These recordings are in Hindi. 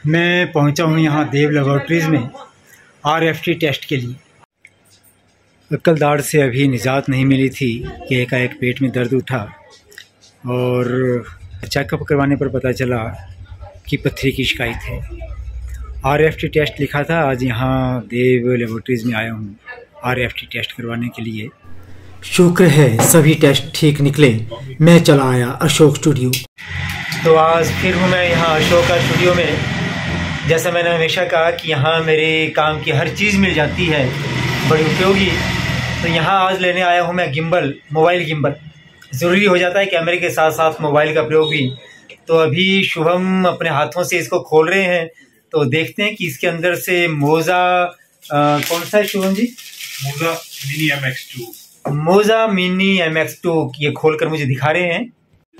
मैं पहुंचा हूं यहाँ देव लेबोरेटरीज़ में RFT टेस्ट के लिए। अक्ल दाढ़ से अभी निजात नहीं मिली थी कि एकाएक पेट में दर्द उठा और चेकअप करवाने पर पता चला कि पथरी की शिकायत है। RFT टेस्ट लिखा था। आज यहाँ देव लेबोरेटरीज़ में आया हूँ RFT टेस्ट करवाने के लिए। शुक्र है सभी टेस्ट ठीक निकले। मैं चला आया अशोक स्टूडियो। तो आज फिर हूँ मैं यहाँ अशोक का स्टूडियो में। जैसा मैंने हमेशा कहा कि यहाँ मेरे काम की हर चीज़ मिल जाती है, बड़ी उपयोगी। तो यहाँ आज लेने आया हूँ मैं गिम्बल, मोबाइल गिम्बल। ज़रूरी हो जाता है कैमरे के साथ साथ मोबाइल का प्रयोग भी। तो अभी शुभम अपने हाथों से इसको खोल रहे हैं, तो देखते हैं कि इसके अंदर से मोज़ा कौन सा है Shubham ji? Moza mini MX2। Moza mini MX2 ये खोल कर मुझे दिखा रहे हैं।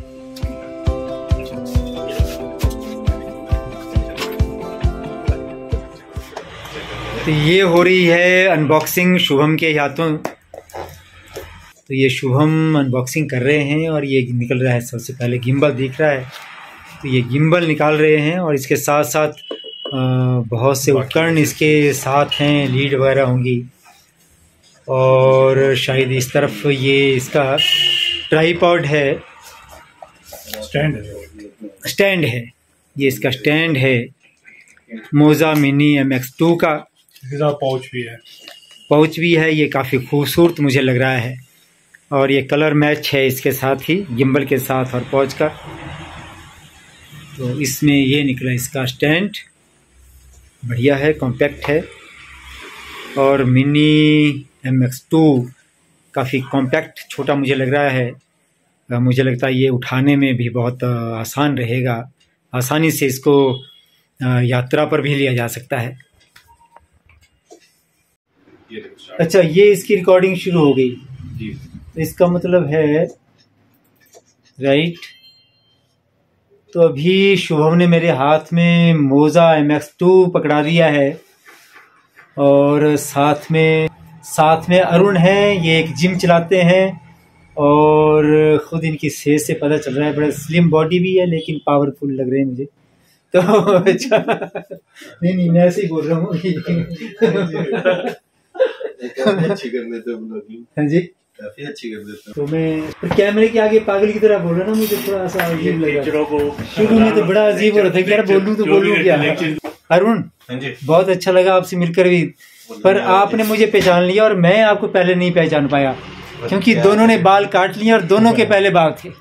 तो ये हो रही है अनबॉक्सिंग शुभम के हाथों। तो ये शुभम अनबॉक्सिंग कर रहे हैं और ये निकल रहा है। सबसे पहले गिम्बल दिख रहा है, तो ये गिम्बल निकाल रहे हैं और इसके साथ साथ बहुत से उपकरण इसके साथ हैं, लीड वगैरह होंगी। और शायद इस तरफ ये इसका ट्राईपॉड है, स्टैंड है। ये इसका स्टैंड है मोज़ा मिनी MX2 का। पाउच भी है। ये काफ़ी खूबसूरत मुझे लग रहा है और ये कलर मैच है इसके साथ ही, गिम्बल के साथ और पाउच का। तो इसमें ये निकला इसका स्टैंड, बढ़िया है, कॉम्पैक्ट है। और मिनी MX2 काफ़ी कॉम्पैक्ट छोटा मुझे लग रहा है। मुझे लगता है ये उठाने में भी बहुत आसान रहेगा। आसानी से इसको यात्रा पर भी लिया जा सकता है। अच्छा, ये इसकी रिकॉर्डिंग शुरू हो गई जी। तो इसका मतलब है राइट। तो अभी शुभम ने मेरे हाथ में मोज़ा MX2 पकड़ा दिया है और साथ में अरुण है। ये एक जिम चलाते हैं और ख़ुद इनकी सेहत से पता चल रहा है बड़ा स्लिम बॉडी भी है, लेकिन पावरफुल लग रहे हैं मुझे। तो अच्छा नहीं मैं ऐसे ही बोल रहा हूँ। अच्छी कर लेते हो ब्लॉगिंग। हाँ जी, काफी अच्छी कर देते हो। तो मैं कैमरे के आगे पागल की तरह बोल रहा ना, मुझे थोड़ा सा अजीब लगा। शुरू में तो बड़ा अजीब हो रहा था कि यार बोलूं तो बोलूं क्या। अरुण, बहुत अच्छा लगा आपसे मिलकर भी, पर आपने मुझे पहचान लिया और मैं आपको पहले नहीं पहचान पाया, क्योंकि दोनों ने बाल काट लिए और दोनों के पहले बाल थे।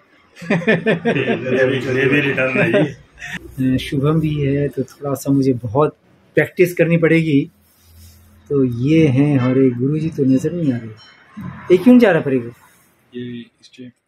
शुभम भी है, तो थोड़ा सा मुझे बहुत प्रैक्टिस करनी पड़ेगी। तो ये हैं हमारे गुरुजी, तो नजर नहीं आ रहे। ये क्यों जा रहा पड़ेगा? ये